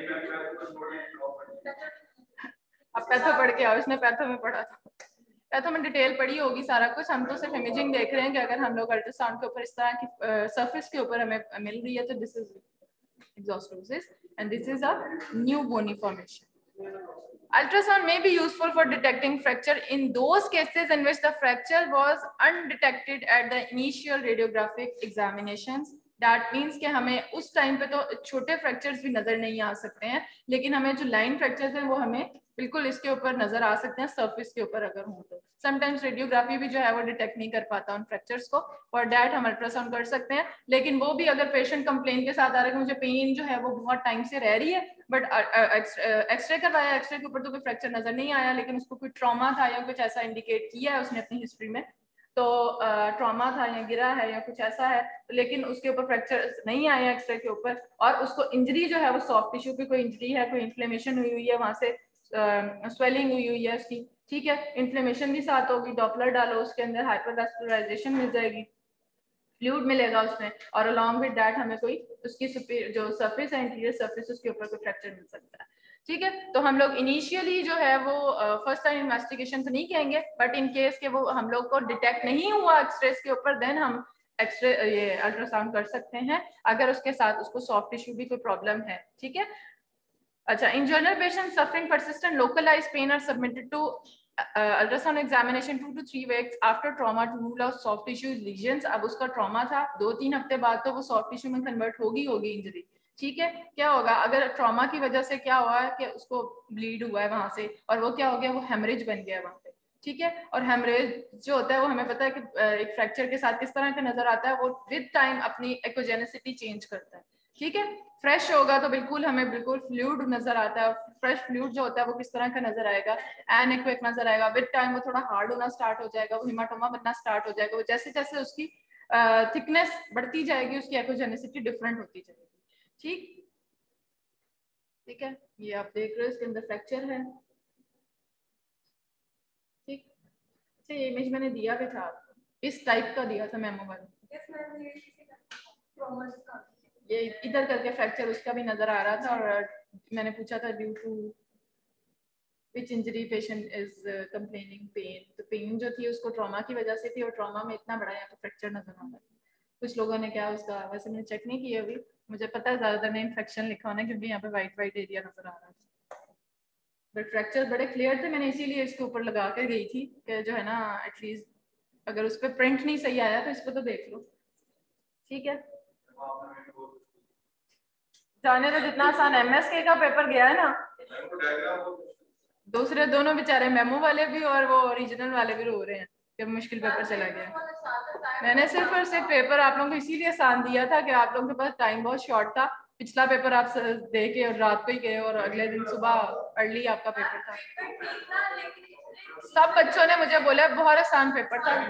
अब पैथो पढ़ के आओ, इसने पैथो में पढ़ा था। पैथो में डिटेल पढ़ी होगी सारा कुछ। हम तो सिर्फ इमेजिंग देख रहे हैं कि अगर हम लोग अल्ट्रासाउंड के ऊपर इस तरह की सरफेस के ऊपर हमें मिल रही है तो this is exostosis and this is a new bony formation. Ultrasound may be useful for detecting fracture in those cases in which the fracture was undetected at the initial radiographic examinations. That means कि हमें उस time पे तो छोटे fractures भी नजर नहीं आ सकते हैं, लेकिन हमें जो लाइन फ्रैक्चर्स हैं वो हमें बिल्कुल इसके ऊपर नजर आ सकते हैं, सरफेस के ऊपर अगर हो तो। समटाइम्स रेडियोग्राफी भी जो है वो डिटेक्ट नहीं कर पाता उन फ्रैक्चर्स को, और डैट हम अल्ट्रासाउंड कर सकते हैं। लेकिन वो भी अगर पेशेंट कंप्लेन के साथ आ रहा है कि मुझे पेन जो है वो बहुत टाइम से रह रही है, बट एक्सरे करवाया, एक्सरे के ऊपर तो कोई फ्रैक्चर नजर नहीं आया, लेकिन उसको कोई ट्रॉमा था या कुछ ऐसा इंडिकेट किया है उसने अपनी हिस्ट्री में, तो ट्रॉमा था या गिरा है या कुछ ऐसा है, लेकिन उसके ऊपर फ्रैक्चर नहीं आया एक्सरे के ऊपर, और उसको इंजरी जो है वो सॉफ्ट टिश्यू की कोई इंजरी है, कोई इन्फ्लेमेशन हुई हुई है, वहां से स्वेलिंग हुई हुई है उसकी, ठीक है, इन्फ्लेमेशन भी साथ होगी, डॉपलर डालो उसके अंदर, हाइपरवास्कुलराइजेशन मिल जाएगी, फ्लूइड मिलेगा उसमें, और अलॉन्ग विद दैट हमें कोई उसकी जो सरफेस है इंटीरियर सरफेस उसके ऊपर कोई फ्रैक्चर मिल सकता है, ठीक है। तो हम लोग इनिशियली जो है वो फर्स्ट टाइम इन्वेस्टिगेशन तो नहीं कहेंगे, बट इन केस के वो हम लोग को डिटेक्ट नहीं हुआ एक्सरेस के ऊपर, देन हम एक्सरे ये अल्ट्रासाउंड कर सकते हैं, अगर उसके साथ उसको सॉफ्ट टिश्यू भी कोई प्रॉब्लम है, ठीक है। अच्छा, in general patient suffering persistent localized pain are submitted to uh, ultrasound examination two to three weeks after trauma to rule out soft tissue lesions। अब उसका ट्रॉमा था, दो तीन हफ्ते बाद तो वो सॉफ्ट टिश्यू में कन्वर्ट होगी होगी इंजरी, ठीक है। क्या होगा अगर ट्रॉमा की वजह से क्या हुआ है कि उसको ब्लीड हुआ है वहां से, और वो क्या हो गया, वो हेमरेज बन गया है वहां पे, ठीक है। और हेमरेज जो होता है वो हमें पता है कि एक फ्रैक्चर के साथ किस तरह का नजर आता है, वो विद टाइम अपनी एक्ोजेनेसिटी चेंज करता है, ठीक है। फ्रेश होगा तो बिल्कुल हमें बिल्कुल फ्लूइड नजर आता है, फ्रेश फ्लूइड जो होता है वो किस तरह का नजर आएगा, एनेक्विक नजर आएगा, विद टाइम वो थोड़ा हार्ड होना स्टार्ट हो जाएगा, वो हिमाटोमा बनना स्टार्ट हो जाएगा, वो जैसे जैसे उसकी थिकनेस बढ़ती जाएगी उसकी एक्ोजेनेसिटी डिफरेंट होती जाएगी, ठीक ठीक है। ये आप देख रहे हो इसके अंदर फ्रैक्चर है, ठीक। अच्छा, ये इमेज मैंने दिया भी था आपको, इस टाइप का दिया था मेमो वाला, ये इधर करके फ्रैक्चर उसका भी नजर आ रहा था, और मैंने पूछा था due to which injury patient is complaining pain, तो पेन जो थी उसको ट्रॉमा की वजह से थी, और ट्रॉमा में इतना बड़ा यहाँ पे फ्रैक्चर नजर आ रहा था। कुछ लोगों ने क्या उसका, वैसे मैंने चेक नहीं किया अभी, मुझे पता है ज्यादातर ने इन्फेक्शन लिखा होना क्योंकि यहाँ पे वाइट वाइट एरिया नजर आ रहा था, बट फ्रैक्चर बड़े क्लियर थे, मैंने इसीलिए इसके ऊपर लगा कर गई थी कि जो है ना एटलीस्ट अगर उस पर प्रिंट नहीं सही आया तो इस पर तो देख लो, ठीक है। जाने तो जितना आसान एमएसके का पेपर गया है ना, दूसरे दोनों बेचारे मेमो वाले भी और वो ओरिजिनल वाले भी रो रहे हैं कि मुश्किल पेपर चला गया। मैंने सिर्फ और सिर्फ पेपर आप लोगों को इसीलिए आसान दिया था कि आप लोगों के पास टाइम बहुत शॉर्ट था, पिछला पेपर आप दे के और रात को ही गए और अगले दिन सुबह अर्ली आपका पेपर था। सब बच्चों ने मुझे बोला बहुत आसान पेपर था,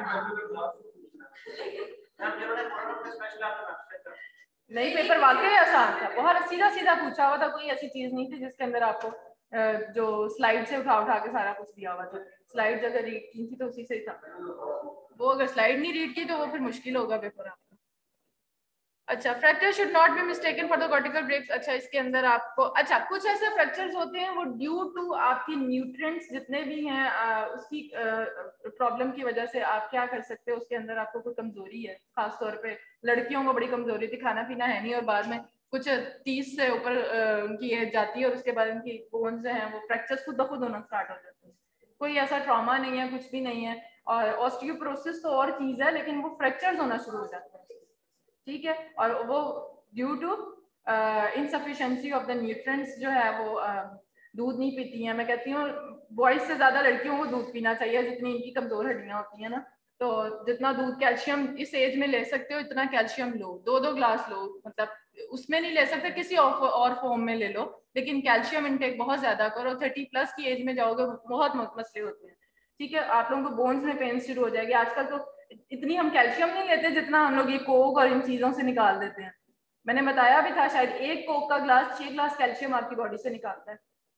नहीं पेपर वाकई आसान था, बहुत सीधा सीधा पूछा हुआ था, कोई ऐसी चीज नहीं थी जिसके अंदर आपको जो स्लाइड से उठा उठा के सारा कुछ दिया हुआ था। स्लाइड अगर रीड की थी तो उसी से ही था, वो अगर स्लाइड नहीं रीड की तो वो फिर मुश्किल होगा पेपर आपका। अच्छा, fracture should not be mistaken for the cortical breaks. अच्छा, इसके अंदर आपको अच्छा कुछ ऐसे फ्रैक्चर्स होते हैं वो ड्यू टू आपकी न्यूट्रिएंट्स जितने भी हैं आ, उसकी प्रॉब्लम की वजह से आप क्या कर सकते हो, उसके अंदर आपको कोई कमजोरी है, खासतौर पे लड़कियों को बड़ी कमजोरी थी, खाना पीना है नहीं, और बाद में कुछ तीस से ऊपर उनकी एज जाती है और उसके बाद उनकी बोन्स जो हैं वो फ्रैक्चर्स खुद ब खुद होना स्टार्ट हो जाते हैं। कोई ऐसा ट्रॉमा नहीं है, कुछ भी नहीं है, और ऑस्टियोपोरोसिस तो और चीज है, लेकिन वो फ्रैक्चर्स होना शुरू हो जाते हैं, ठीक है। और वो due to insufficiency of the nutrients जो है वो uh, दूध नहीं पीती हैं। मैं कहती हूँ बॉयज से ज्यादा लड़कियों को दूध पीना चाहिए, जितनी इनकी कमजोर हड्डियां होती हैं ना, तो जितना दूध कैल्शियम इस एज में ले सकते हो इतना कैल्शियम लो, दो दो ग्लास लो, मतलब उसमें नहीं ले सकते किसी और फॉर्म में ले लो, लेकिन कैल्शियम इनटेक बहुत ज्यादा करो, थर्टी प्लस की एज में जाओगे बहुत मसले होते हैं, ठीक है। आप लोगों को बोन्स में पेन शुरू हो जाएगी, आजकल तो इतनी हम कैल्शियम नहीं लेते जितना हम लोग ये कोक और इन चीजों से निकाल देते हैं। मैंने बताया भी था शायद, एक कोक का ग्लास छह ग्लास कैल्शियम आपकी बॉडी से निकालता है।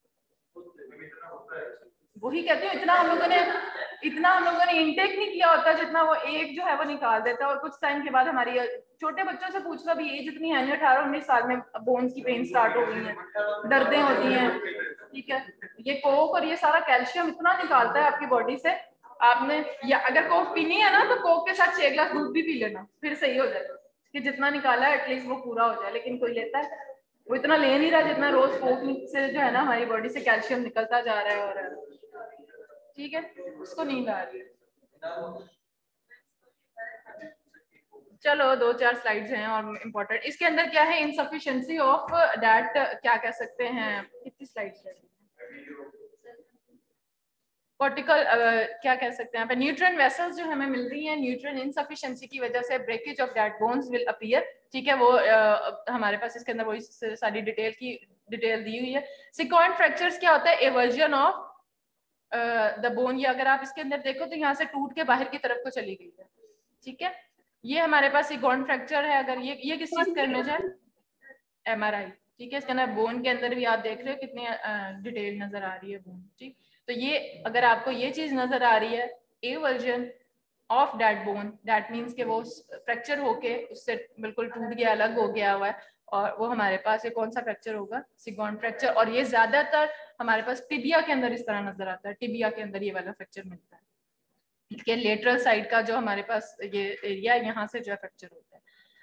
वही कहती हूँ, इतना हम लोगों ने इतना हम लोगों ने इंटेक नहीं किया होता जितना वो एक जो है वो निकाल देता है, और कुछ टाइम के बाद हमारी छोटे बच्चों से पूछ लो, अभी एज इतनी है नहीं, अठारह उन्नीस साल में बोन्स की पेन स्टार्ट हो गई है, दर्दें होती हैं, ठीक है। ये कोक और ये सारा कैल्शियम इतना निकालता है आपकी बॉडी से, आपने या अगर कोक पीनी है ना तो कोक के साथ छह ग्लास दूध भी पी लेना, फिर सही हो जाएगा, कि जितना निकाला है एटलीस्ट वो पूरा हो जाए, लेकिन कोई लेता है वो इतना ले नहीं रहा जितना रोज कोक से जो है ना हमारी बॉडी से कैल्शियम निकलता जा रहा है, और ठीक है उसको नींद आ रही है। चलो दो चार स्लाइड्स हैं और इम्पोर्टेंट। इसके अंदर क्या है, इनसफिशिएंसी ऑफ दैट, क्या कह सकते हैं, कितनी स्लाइड्स है, कॉर्टिकल uh, क्या कह सकते हैं यहाँ पे, न्यूट्रिएंट वेसल्स जो हमें मिल रही हैं, न्यूट्रिएंट इनसफिशिएंसी की वजह से breakage of that bones will appear. ठीक है, वो uh, हमारे पास इसके अंदर वही सारी डिटेल की डिटेल दी हुई है। सिक्वेंट फ्रैक्चर्स क्या होता है, एवर्जन ऑफ द बोन। ये अगर आप इसके अंदर देखो तो यहाँ से टूट के बाहर की तरफ को चली गई है। ठीक है, ये हमारे पास सिक्वेंट फ्रैक्चर है। अगर ये ये किस चीज का इमेज है, एमआरआई। ठीक है, इसके अंदर बोन के अंदर भी आप देख रहे हो कितनी डिटेल नजर आ रही है बोन। ठीक, तो ये अगर आपको ये चीज नजर आ रही है, a version of that bone, that means कि वो फ्रैक्चर होके उससे बिल्कुल टूट गया, अलग हो गया हुआ है, और वो हमारे पास ये कौन सा फ्रैक्चर होगा, सिगॉन फ्रैक्चर। और ये ज्यादातर हमारे पास टिबिया के अंदर इस तरह नजर आता है, टिबिया के अंदर ये वाला फ्रैक्चर मिलता है। ठीक है, लेटरल साइड का जो हमारे पास ये एरिया, यहाँ से जो है फ्रैक्चर होता है।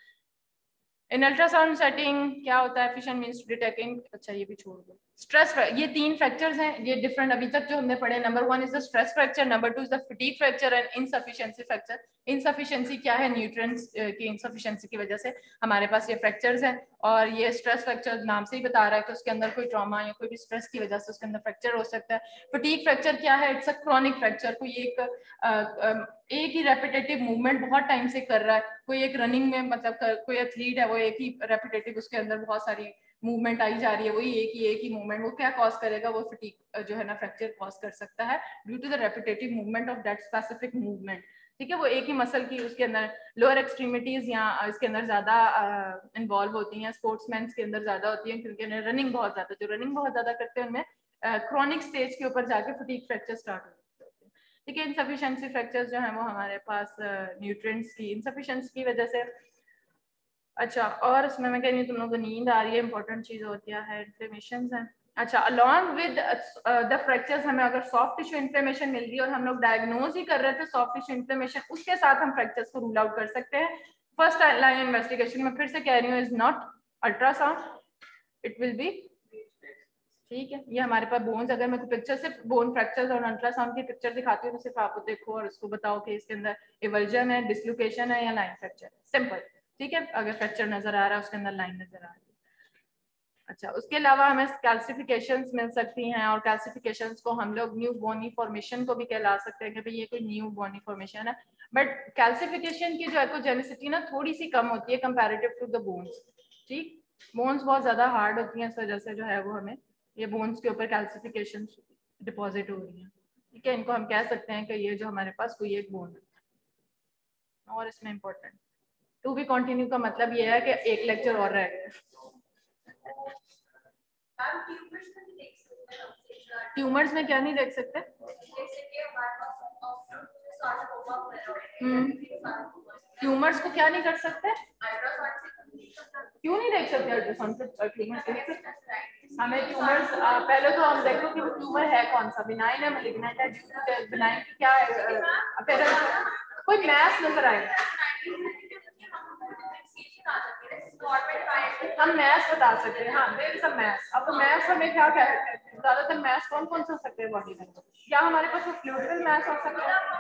इन अल्ट्रासाउंड सेटिंग क्या होता है, एफिशिएंट मींस डिटेक्टिंग। अच्छा ये भी छोड़ दो, स्ट्रेस, ये तीन फ्रैक्चर्स हैं, ये डिफरेंट अभी तक जो हमने पढ़े। Number one is the stress fracture, number two is the fatigue fracture and insufficiency fracture. Insufficiency क्या है, न्यूट्रिएंट्स की इनसफिशिएंसी की वजह से हमारे पास ये फ्रैक्चर्स हैं। और ये स्ट्रेस फ्रैक्चर नाम से ही बता रहा है कि उसके अंदर कोई ट्रॉमा या कोई भी स्ट्रेस की वजह से उसके अंदर फ्रैक्चर हो सकता है। फटीग फ्रैक्चर क्या है, इट्स अ क्रॉनिक फ्रैक्चर, कोई एक आ, आ, एक ही रेपिटेटिव मूवमेंट बहुत टाइम से कर रहा है, कोई एक रनिंग में मतलब कर, कोई एथलीट है, वो एक ही रेपिटेटिव उसके अंदर बहुत सारी मूवमेंट आई जा रही है, वही एक ही एक ही मूवमेंट, वो क्या कॉज करेगा, वो फटीग जो है ना फ्रैक्चर कॉज कर सकता है due to the repetitive movement of that specific movement. ठीक है, वो एक ही मसल की उसके अंदर लोअर एक्सट्रीमिटीज या इसके अंदर ज्यादा इन्वॉल्व होती हैं, स्पोर्ट्समैन के अंदर ज्यादा होती है, क्योंकि रनिंग बहुत ज्यादा, जो रनिंग बहुत ज्यादा करते हैं उनमें क्रॉनिक स्टेज के ऊपर जाके फटीग फ्रैक्चर स्टार्ट होते हैं। ठीक है, इनसफिशिएंसी फ्रैक्चर्स जो है वो हमारे पास न्यूट्रिएंट्स की इनसफिशिएंसी की वजह से। अच्छा, और इसमें मैं कह रही हूँ तुम लोगों को नींद आ रही है, इंपॉर्टेंट चीज होती है, इन्फ्लेमेशन है। अच्छा, अलॉन्ग विद द फ्रैक्चर्स हमें अगर सॉफ्ट टिश्यू इन्फ्लेमेशन मिल रही है और हम लोग डायग्नोज ही कर रहे थे सॉफ्ट टिश्यू इन्फ्लेमेशन, उसके साथ हम फ्रैक्चर्स को रूल आउट कर सकते हैं। फर्स्ट लाइन इन्वेस्टिगेशन में फिर से कह रही हूँ, is not ultrasound, it will be. ठीक है, ये हमारे पास बोन्स, अगर मैं पिक्चर सिर्फ बोन फ्रैक्चर्स और अल्ट्रासाउंड की पिक्चर दिखाती हूँ तो सिर्फ आप देखो और उसको बताओ कि इसके अंदर एवर्जन है, डिसलोकेशन है या लाइन फ्रैक्चर है, सिंपल। ठीक है, अगर फ्रैक्चर नजर आ रहा है उसके अंदर लाइन नजर आ रही है। अच्छा, उसके अलावा हमें कैल्सिफिकेशंस मिल सकती हैं, और कैल्सिफिकेशंस को हम लोग न्यू बोनी फॉर्मेशन को भी कहला सकते हैं कि भाई ये कोई न्यू बोनी फॉर्मेशन है। बट कैल्सिफिकेशन की जो एकोजेनिसिटी ना थोड़ी सी कम होती है कंपैरेटिव टू द बोन्स। ठीक, बोन्स बहुत ज्यादा हार्ड होती हैं, इस वजह से जो है वो हमें ये बोन्स के ऊपर कैल्सिफिकेशन डिपॉजिट हो रही है। ठीक है, इनको हम कह सकते हैं कि ये जो हमारे पास कोई एक बोन है। और इसमें इंपॉर्टेंट टू बी कंटिन्यू का मतलब ये है कि एक लेक्चर और रह गया। ट्यूमर्स में क्या नहीं देख सकते, ट्यूमर्स को क्या नहीं कर सकते, क्यों नहीं देख सकते अल्ट्रासाउंड से ट्यूमर? हमें ट्यूमर्स पहले तो हम देखो कि ट्यूमर है कौन सा, बिनाइन है, मैलिग्नेंट है, बिनाइन की क्या है, कोई मैस नजर आएगा, हम मैस बता सकते हैं। हाँ, देयर इज अ मैस। अब मैस हमें क्या कहते हैं, ज्यादातर मैस कौन कौन से हो सकते हैं बॉडी में, क्या हमारे पास फ्लूइडल मैस हो सकता है?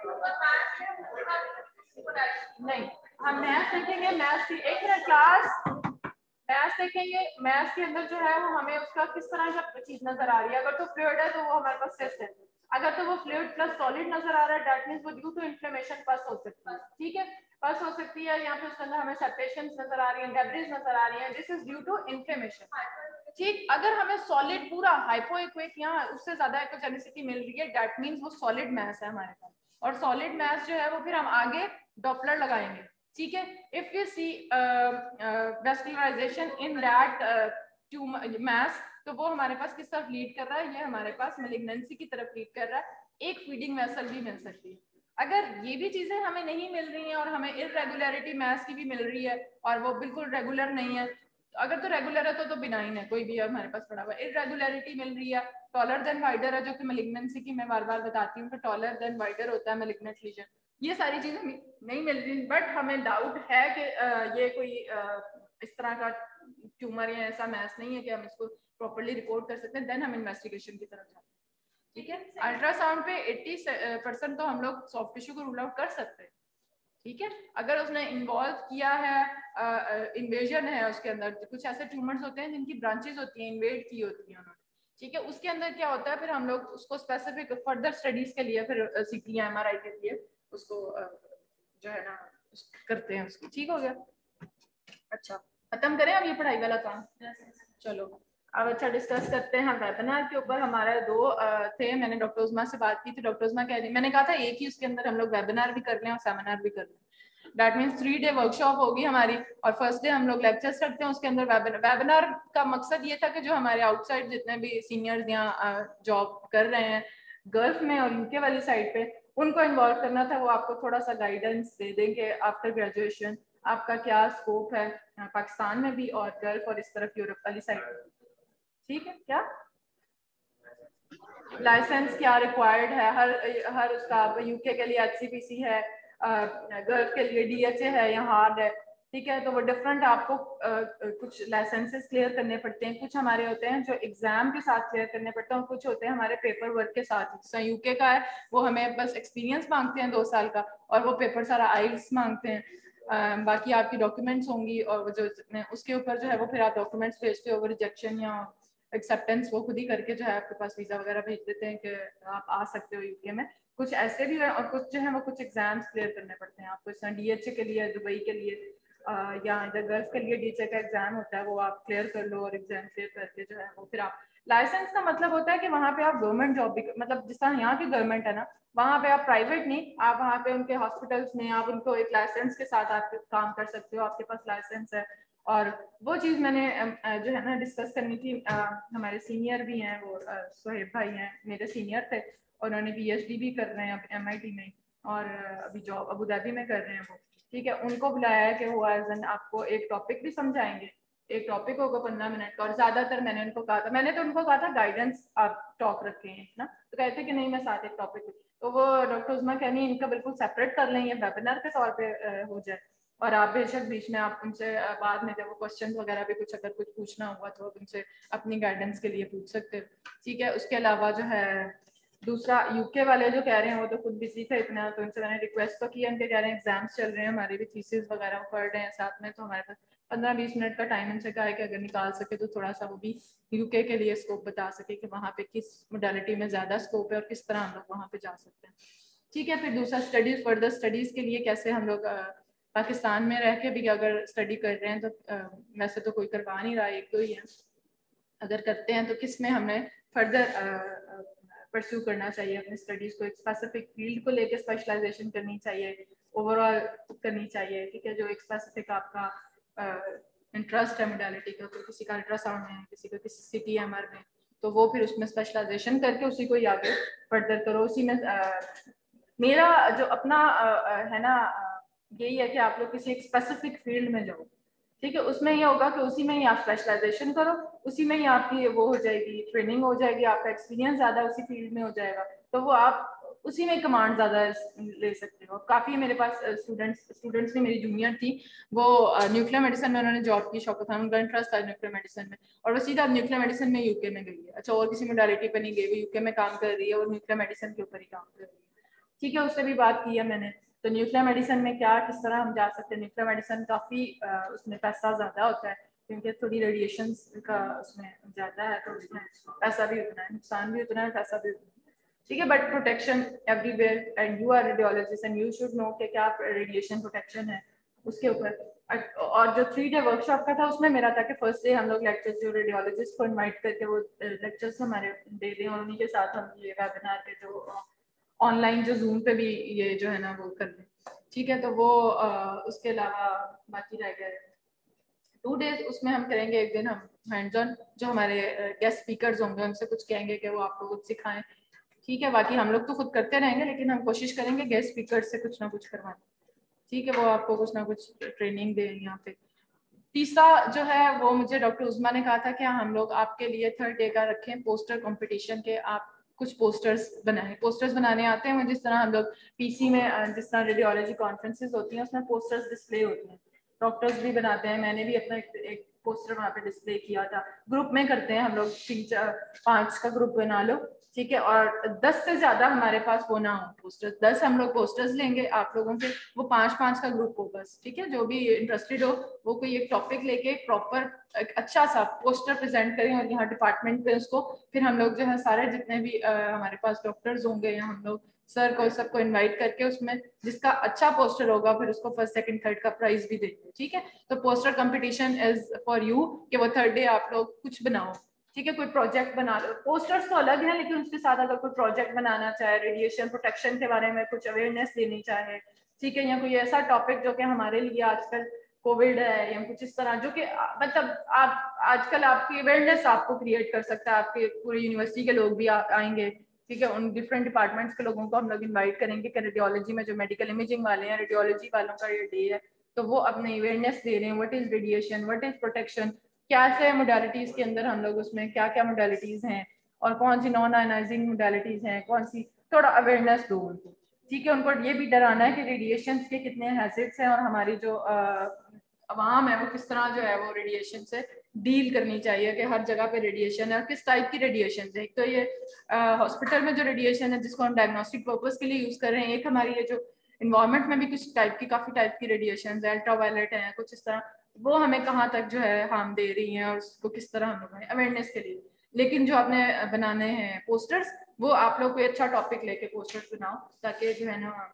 नहीं, हम मैस देखेंगे, मैस की एक मिनट क्लास, मैथ्स देखेंगे, मैथ्स के अंदर जो है वो हमें उसका किस तरह का चीज नजर आ रही है। अगर तो फ्लूइड है तो वो हमारे पास टेस्ट है, अगर तो वो फ्लूइड प्लस सॉलिड नजर आ रहा है दैट मींस वो ड्यू टू इन्फ्लेमेशन पस हो सकती है। ठीक है, पस हो सकती है, यहाँ पे उसके अंदर हमें सेपरेशंस नजर आ रही है, डेब्रिस नजर आ रही है, this is due to inflammation. ठीक, अगर हमें सॉलिड पूरा हाइपोइक्विक या उससे ज्यादा एक्वेजेनिसिटी मिल रही है दैट मींस वो सॉलिड मैस है हमारे पास, और सॉलिड मैस जो है वो फिर हम आगे डॉपलर लगाएंगे। ठीक है, if you see vascularisation in that tumour mass, तो वो हमारे पास किस तरफ लीड कर रहा है, ये हमारे पास मैलिग्नेंसी की तरफ लीड कर रहा है। एक फीडिंग वेसल भी मिल सकती है। अगर ये भी चीजें हमें नहीं मिल रही हैं और हमें इरेगुलरिटी मैस की भी मिल रही है और वो बिल्कुल रेगुलर नहीं है, अगर तो रेगुलर है तो तो बिनाइन है, कोई भी हमारे पास पड़ा हुआ है। इरेगुलरिटी मिल रही है, टॉलर देन वाइडर है, जो कि मैलिग्नेंसी की मैं बार बार बताती हूँ कि टॉलर देन वाइडर होता है मैलिग्नेंट लीजन, ये सारी चीजें नहीं मिल रही, बट हमें डाउट है कि ये कोई इस तरह का ट्यूमर या ऐसा मैस नहीं है कि हम इसको प्रॉपर्ली रिपोर्ट कर सकते हैं, देन हम इन्वेस्टिगेशन की तरफ जाते हैं। ठीक है, अल्ट्रासाउंड पे अस्सी परसेंट तो हम लोग सॉफ्ट टिश्यू को रूल आउट कर सकते हैं। ठीक है। अगर उसने इन्वॉल्व किया है, इन्वेजन है उसके अंदर, कुछ ऐसे ट्यूमर्स होते हैं जिनकी ब्रांचेस होती हैं, इन्वेड की होती हैं उन्होंने, ठीक है, उसके अंदर क्या होता है, फिर हम लोग उसको स्पेसिफिक फर्दर स्टडीज के लिए फिर सीटी एम आर आई के लिए उसको जो है ना करते हैं उसकी। ठीक हो गया। अच्छा, खत्म करें अब ये पढ़ाई वाला काम। चलो अब अच्छा डिस्कस करते हैं वेबिनार के ऊपर। हमारे दो थे, मैंने डॉक्टर उस्मा से बात की थी, डॉक्टर उस्मा कह रही, मैंने कहा था एक ही उसके अंदर हम लोग वेबिनार भी कर लें और सेमिनार भी कर लें। That means three day workshop होगी हमारी, और फर्स्ट डे हम लोग लेक्चर्स रखते हैं, उसके अंदर वेबिनार। वेबिनार का मकसद ये था कि जो हमारे आउटसाइड जितने भी सीनियर्स यहाँ जॉब कर रहे हैं गल्फ में और यूके वाली साइड पे, उनको इन्वॉल्व करना था। वो आपको थोड़ा सा गाइडेंस दे देंगे आफ्टर ग्रेजुएशन आपका क्या स्कोप है पाकिस्तान में भी और गल्फ और इस तरफ यूरोप वाली साइड। ठीक है। क्या लाइसेंस क्या रिक्वायर्ड है, हर हर उसका यूके के लिए एच सी पी सी है, गल्फ के लिए डी एच ए है या हार्ड है। ठीक है, तो वो डिफरेंट आपको uh, कुछ लाइसेंसेस क्लियर करने पड़ते हैं, कुछ हमारे होते हैं जो एग्जाम के साथ क्लियर करने पड़ते हैं और कुछ होते हैं हमारे पेपर वर्क के साथ। जैसा यूके का है वो हमें बस एक्सपीरियंस मांगते हैं दो साल का, और वो पेपर सारा आइल्स मांगते हैं। uh, बाकी आपकी डॉक्यूमेंट्स होंगी और जो उसके ऊपर जो है वो फिर आप डॉक्यूमेंट्स भेजते हो, रिजेक्शन या एक्सेप्टेंस वो खुद ही करके जो है आपके पास वीजा वगैरह भेज देते हैं कि आप आ सकते हो यूके में। कुछ ऐसे भी है और कुछ जो है वो कुछ एग्जाम्स क्लियर करने पड़ते हैं आपको। इस डी एच ए के लिए, दुबई के लिए आ, या इधर गल्फ के लिए डी एच ए का एग्जाम होता है, वो आप क्लियर कर लो और एग्जाम क्लियर करके जो है वो फिर आप लाइसेंस का मतलब होता है कि वहाँ पे आप गवर्नमेंट जॉब भी, मतलब जिस तरह यहाँ की गवर्नमेंट है ना, वहाँ पे आप प्राइवेट नहीं, आप वहाँ पे उनके हॉस्पिटल्स में आप उनको एक लाइसेंस के साथ आप काम कर सकते हो, आपके पास लाइसेंस है। और वो चीज़ मैंने जो है ना डिस्कस करनी थी। हमारे सीनियर भी हैं, वो सोहेब भाई हैं, मेरे सीनियर थे, और उन्होंने पी एच डी भी कर रहे हैं एम आई टी में, और अभी जॉब अबू धाबी में कर रहे हैं वो। ठीक है, उनको बुलाया है कि वो एज एन आपको एक टॉपिक भी समझाएंगे। एक टॉपिक होगा पंद्रह मिनट का, और ज्यादातर मैंने उनको कहा था, मैंने तो उनको कहा था गाइडेंस आप टॉक रखे हैं ना, तो कहते कि नहीं मैं साथ एक टॉपिक, तो वो डॉक्टर उस्मा कहनी इनका बिल्कुल सेपरेट कर लें, ये वेबिनार के तौर पे हो जाए, और आप बेशक बीच में आप उनसे बाद में जब वो क्वेश्चन वगैरह भी कुछ अगर कुछ पूछना हुआ तो आप उनसे अपनी गाइडेंस के लिए पूछ सकते हो। ठीक है, उसके अलावा जो है दूसरा यूके वाले जो कह रहे हैं वो तो खुद बिजी थे इतना, तो उनसे मैंने रिक्वेस्ट तो किया, उनके कह रहे हैं एग्जाम्स चल रहे हैं, हमारे भी थीसिस वगैरह पढ़ रहे हैं साथ में, तो हमारे पास पंद्रह बीस मिनट का टाइम उनसे कहा है कि अगर निकाल सके तो थोड़ा सा वो भी यूके के लिए स्कोप बता सके कि वहाँ पे किस मोडालिटी में ज़्यादा स्कोप है और किस तरह हम लोग वहाँ पे जा सकते हैं। ठीक है, फिर दूसरा स्टडीज, फर्दर स्टडीज़ के लिए कैसे हम लोग पाकिस्तान में रह के भी अगर स्टडी कर रहे हैं तो आ, वैसे तो कोई करवा नहीं रहा, एक तो ही है, अगर करते हैं तो किस में हमें फर्दर परस्यू करना चाहिए अपनी स्टडीज़ को, एक स्पेसिफिक फील्ड को लेकर स्पेशलाइजेशन करनी चाहिए, ओवरऑल करनी चाहिए। ठीक है, जो एक स्पेसिफिक आपका इंटरेस्ट है मोडालिटी का, तो किसी का अल्ट्रासाउंड में, किसी का किसी सी टी एम आर में, तो वो फिर उसमें स्पेशलाइजेशन करके उसी को ही आगे फर्दर करो। उसी में आ, मेरा जो अपना आ, है ना यही है कि आप लोग किसी एक स्पेसिफिक फील्ड में जाओ। ठीक है, उसमें ये होगा कि उसी में ही आप स्पेशलाइजेशन करो, उसी में ही आपकी वो हो जाएगी, ट्रेनिंग हो जाएगी, आपका एक्सपीरियंस ज़्यादा उसी फील्ड में हो जाएगा, तो वो आप उसी में कमांड ज़्यादा ले सकते हो। काफ़ी मेरे पास स्टूडेंट्स स्टूडेंट्स भी मेरी जूनियर थी, वो न्यूक्लियर मेडिसिन में उन्होंने जॉब की, शौकत था, उनका इंटरेस्ट था न्यूक्लियर मेडिसिन में, और वो सीधा न्यूक्लियर मेडिसिन में यूके में गई है। अच्छा, और किसी मोडालिटी पर नहीं गई, वो यूके में काम कर रही है और न्यूक्लियर मेडिसिन के ऊपर ही काम कर रही है। ठीक है, उससे भी बात की है मैंने, तो न्यूक्लियर मेडिसिन में क्या किस तरह हम जा सकते हैं। न्यूक्लियर मेडिसिन काफ़ी उसमें पैसा ज़्यादा होता है क्योंकि थोड़ी रेडिएशन का उसमें ज़्यादा है, तो उसमें पैसा भी उतना है, नुकसान भी उतना है, पैसा भी उतना है। ठीक है, but protection everywhere, and you are radiologist and you should know कि क्या रेडिएशन प्रोटेक्शन है उसके ऊपर। और जो थ्री डे वर्कशॉप का था उसमें मेरा था कि फर्स्ट डे हम लोग लेक्चर्स जो रेडियोलॉजिस्ट को इनवाइट करके वो लेक्चर्स हमारे दे दें, और उन्हीं के साथ हम ये वेबिनार पे जो ऑनलाइन जो जूम पे भी ये जो है ना वो कर लें। ठीक है, तो वो आ, उसके अलावा बाकी रह गए टू डेज, उसमें हम करेंगे एक दिन हम हैंड्स ऑन, जो हमारे गेस्ट स्पीकर्स होंगे उनसे कुछ कहेंगे कि वो आपको कुछ सिखाएं। ठीक है, बाकी हम लोग तो खुद करते रहेंगे, लेकिन हम कोशिश करेंगे गेस्ट स्पीकर से कुछ ना कुछ करवाएं। ठीक है, वो आपको कुछ ना कुछ ट्रेनिंग दें यहाँ पे। तीसरा जो है वो मुझे डॉक्टर उस्मा ने कहा था कि हम लोग आपके लिए थर्ड डे का रखें पोस्टर कंपटीशन के, आप कुछ पोस्टर्स बनाएं। पोस्टर्स बनाने आते हैं, जिस तरह हम लोग पीसी में जिस तरह रेडियोलॉजी कॉन्फ्रेंसेस होती हैं उसमें पोस्टर्स डिस्प्ले होती हैं, डॉक्टर्स भी बनाते हैं, मैंने भी अपना एक, एक पोस्टर वहाँ पे डिस्प्ले किया था। ग्रुप में करते हैं हम लोग, तीन चार पाँच का ग्रुप बना लो, ठीक है, और दस से ज्यादा हमारे पास वो ना हो पोस्टर्स, दस हम लोग पोस्टर्स लेंगे आप लोगों से, वो पांच पांच का ग्रुप हो बस, ठीक है। जो भी इंटरेस्टेड हो वो कोई एक टॉपिक लेके प्रॉपर एक अच्छा सा पोस्टर प्रेजेंट करें और यहाँ डिपार्टमेंट पे उसको फिर हम लोग जो है सारे जितने भी आ, हमारे पास डॉक्टर्स होंगे या हम लोग सर को सबको इनवाइट करके उसमें जिसका अच्छा पोस्टर होगा फिर उसको फर्स्ट सेकंड थर्ड का प्राइज भी देंगे, ठीक है। तो poster competition is for you कि वो थर्ड डे आप लोग कुछ बनाओ, ठीक है, कोई प्रोजेक्ट बना लो। पोस्टर्स तो अलग है लेकिन उसके साथ अगर कोई प्रोजेक्ट बनाना चाहे, रेडिएशन प्रोटेक्शन के बारे में कुछ अवेयरनेस देनी चाहे, ठीक है, या कोई ऐसा टॉपिक जो कि हमारे लिए आजकल कोविड है या कुछ इस तरह जो कि मतलब आप आजकल आपकी अवेयरनेस आपको क्रिएट कर सकता है, आपके पूरी यूनिवर्सिटी के लोग भी आ, आएंगे, ठीक है, उन डिफरेंट डिपार्टमेंट्स के लोगों को हम लोग इनवाइट करेंगे कि रेडियोलॉजी में जो मेडिकल इमेजिंग वाले हैं, रेडियोलॉजी वालों का ये डे है, तो वो अपने अवेयरनेस दे रहे हैं, what is radiation, what is protection, क्या से मोडालिटीज के अंदर हम लोग उसमें क्या क्या मोडालिटीज हैं और कौन सी नॉन आयनाइजिंग मोडालिटीज हैं, कौन सी, थोड़ा अवेयरनेस दो उनको, ठीक है। उनको ये भी डराना है कि रेडिएशन के कितने हैजिड्स हैं और हमारी जो अवाम है वो किस तरह जो है वो रेडिएशन से डील करनी चाहिए, कि हर जगह पे रेडिएशन है और किस टाइप की रेडिएशन है। एक तो ये हॉस्पिटल में जो रेडिएशन है जिसको हम डायग्नोस्टिक पर्पज के लिए यूज कर रहे हैं, एक हमारी ये जो इन्वायरमेंट में भी कुछ टाइप की काफी टाइप की रेडिएशन है, अल्ट्रावायलेट है कुछ इस तरह, वो हमें कहाँ तक जो है हार्म दे रही हैं और उसको किस तरह हम लोग अवेयरनेस के लिए। लेकिन जो आपने बनाने हैं पोस्टर्स, वो आप लोग कोई अच्छा टॉपिक लेके पोस्टर्स बनाओ ताकि जो है ना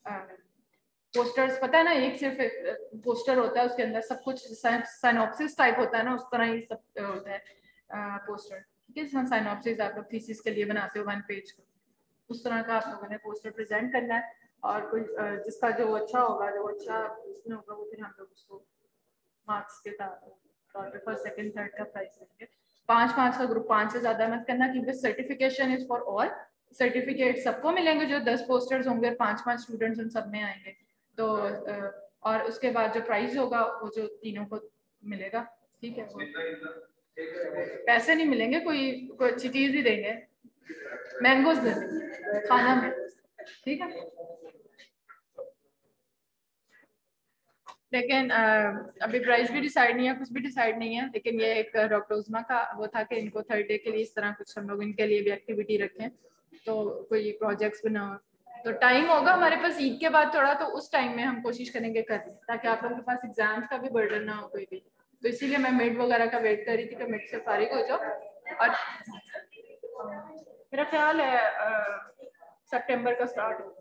पोस्टर्स, पता है ना, एक सिर्फ पोस्टर होता है उसके अंदर सब कुछ साइनॉप्सिस टाइप होता है ना, उस तरह ही सब होता है पोस्टर, ठीक है। साइनॉप्सिस आप लोग थीसिस के लिए बनाते हो वन पेज का, उस तरह का आप लोगों ने पोस्टर प्रेजेंट करना है और कोई जिसका जो अच्छा होगा, जो अच्छा उसमें होगा, वो फिर हम लोग उसको मार्क्स के तौर पे फर्स्ट सेकंड थर्ड का प्राइज देंगे। पांच पांच का ग्रुप, पांच से ज्यादा मत करना क्योंकि certification is for all, certificate सबको मिलेंगे, जो दस पोस्टर्स होंगे पांच पांच स्टूडेंट्स उन सब में आएंगे, तो और उसके बाद जो प्राइज होगा वो जो तीनों को मिलेगा, ठीक है। पैसे नहीं मिलेंगे, कोई कोई अच्छी चीज ही देंगे, मैंगोज देंगे खाना में, ठीक है। लेकिन अभी प्राइस भी डिसाइड नहीं है, कुछ भी डिसाइड नहीं है, लेकिन ये एक डॉक्टर उस्मा का वो था कि इनको थर्ड डे के लिए इस तरह कुछ हम लोग इनके लिए भी एक्टिविटी रखें, तो कोई प्रोजेक्ट्स बनाओ, तो टाइम होगा हमारे पास ईद के बाद थोड़ा, तो उस टाइम में हम कोशिश करेंगे करने, ताकि आप लोगों के पास एग्जाम्स का भी बर्डन ना हो कोई भी, तो इसीलिए मैं मिड वगैरह का वेट कर रही थी कि मिड से फारिग हो जाओ। और मेरा ख्याल है सितंबर का स्टार्ट होगा,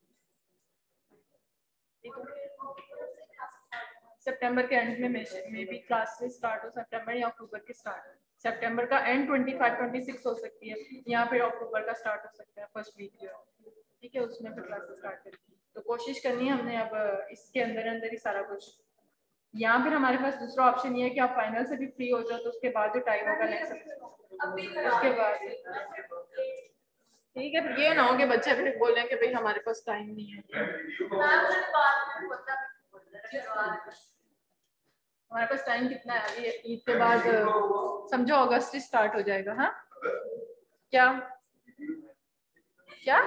सितंबर के एंड में मे बी क्लासेस स्टार्ट हो, सितंबर या अक्टूबर के स्टार्ट, सितंबर का एंड पच्चीस छब्बीस हो सकती है, यहाँ पे अक्टूबर का स्टार्ट हो सकता है फर्स्ट वीक जो है, ठीक है, उसमें फिर क्लासेस स्टार्ट करेंगे। तो कोशिश करनी है हमने अब इसके अंदर अंदर ही सारा कुछ, यहाँ फिर हमारे पास दूसरा ऑप्शन ये है कि आप फाइनल से भी फ्री हो जाओ, तो उसके बाद जो टाइम होगा नेक्स्ट उसके बाद, ठीक है। फिर ये ना हो कि बच्चे फिर बोलें कि भाई हमारे पास टाइम नहीं है, हमारे पास टाइम कितना है अभी, ईद के बाद समझो अगस्त ही स्टार्ट हो जाएगा। हाँ क्या क्या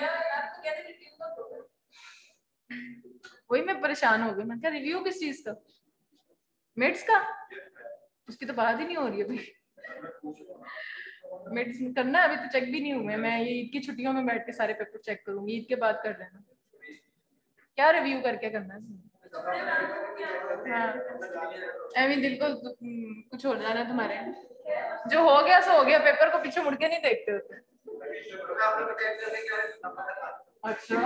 वही मैं परेशान हो गई, मैं क्या रिव्यू किस चीज का, मिड्स का, उसकी तो बात ही नहीं हो रही है भाई, मिड्स करना है अभी तो चेक भी नहीं हुए, मैं ये ईद की छुट्टियों में बैठ के सारे पेपर चेक करूंगी, ईद के बाद कर लेना। क्या रिव्यू करके करना है? हाँ एवी दिल को कुछ हो जाना तुम्हारे, जो हो गया सो हो गया, पेपर को पीछे मुड़ के नहीं देखते होते। अच्छा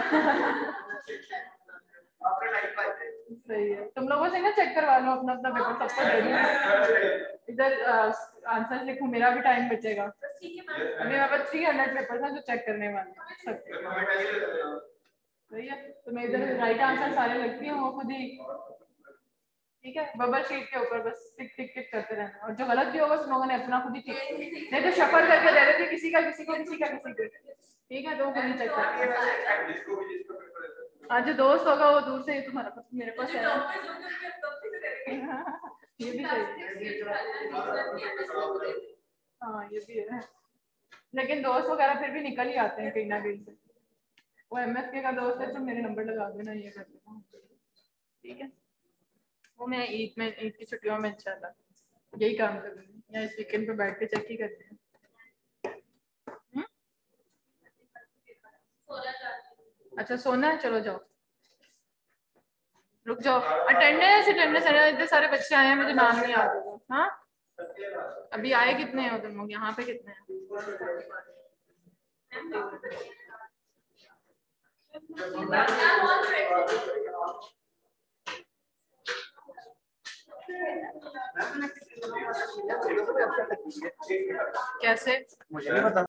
सही है, तुम लोगों से ना चेक करवा लो अपना अपना पेपर, सबको दे दो, इधर आंसर लिखो, मेरा भी टाइम बचेगा, अभी मेरे पास थ्री हंड्रेड पेपर था जो चेक करने वाले सही है, तो मैं इधर राइट आंसर सारे लगती हूँ वो खुद ही, ठीक है, बबल शीट के ऊपर बस टिक टिक टिक करते रहना, और जो गलत भी होगा उस लोगों ने अपना खुद ही टिक, नहीं तो शफल करके दे देते किसी का किसी को किसी का किसी को, ठीक है, तो वो खुद ही चेक करते, आज जो दोस्त होगा वो दूर से ही तुम्हारा पास मेरे पास है ये भी सही, हाँ ये भी है, लेकिन दोस्त वगैरह फिर भी निकल ही आते हैं कहीं ना कहीं से, वो एमएसके का दोस्त है तो मेरे नंबर लगा देना, ये कर देना, ठीक है, वो मैं ईद में ईद की छुट्टियों में इंशाल्लाह यही काम करूँगी या इस वीकेंड पे बैठ के चेक ही करते हैं। अच्छा सोना है, चलो जाओ, रुक जाओ। अटेंडेंस अटेंडेंस इतने सारे बच्चे आए हैं, मुझे नाम नहीं याद होगा। हाँ अभी आए कितने हैं तुम लोग, यहाँ पे कितने हैं? कैसे? मुझे नहीं पता।